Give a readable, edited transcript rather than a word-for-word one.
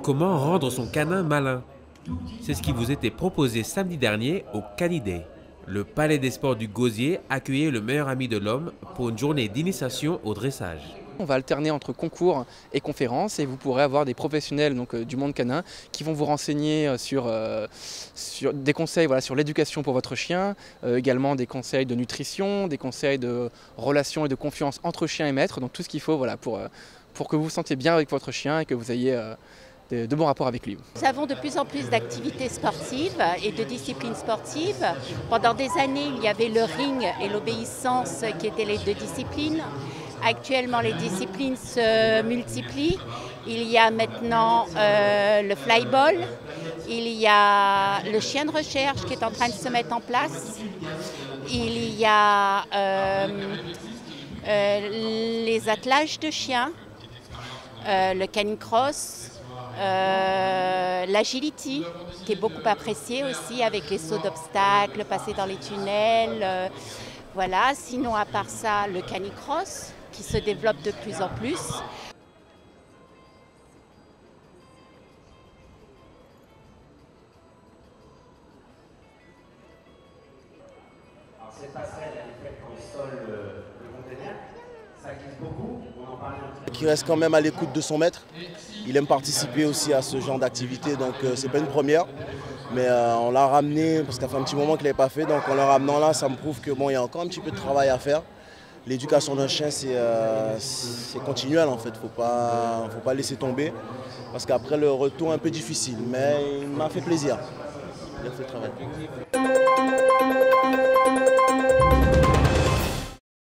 Comment rendre son canin malin? C'est ce qui vous était proposé samedi dernier au Canidé. Le Palais des Sports du Gosier accueillait le meilleur ami de l'homme pour une journée d'initiation au dressage. On va alterner entre concours et conférences et vous pourrez avoir des professionnels du monde canin qui vont vous renseigner sur des conseils sur l'éducation pour votre chien, également des conseils de nutrition, des conseils de relations et de confiance entre chien et maître, donc tout ce qu'il faut pour que vous vous sentiez bien avec votre chien et que vous ayez de bons rapports avec lui. Nous avons de plus en plus d'activités sportives et de disciplines sportives. Pendant des années, il y avait le ring et l'obéissance qui étaient les deux disciplines. Actuellement, les disciplines se multiplient. Il y a maintenant le flyball, il y a le chien de recherche qui est en train de se mettre en place. Il y a les attelages de chiens, le canicross, l'agility qui est beaucoup apprécié aussi avec les sauts d'obstacles, passer dans les tunnels. Voilà. Sinon, à part ça, le canicross qui se développe de plus en plus. Alors cette passerelle, elle est faite quand on stole le conteneur. Ça glisse beaucoup, on en parlait un petit peu. Qui reste quand même à l'écoute de son maître. Il aime participer aussi à ce genre d'activité, donc c'est pas une première. Mais on l'a ramené, parce que ça fait un petit moment qu'il n'avait pas fait, donc en le ramenant là, ça me prouve que bon, il y a encore un petit peu de travail à faire. L'éducation d'un chien, c'est continuel en fait, faut pas laisser tomber, parce qu'après le retour est un peu difficile, mais il m'a fait plaisir. Il a fait le travail.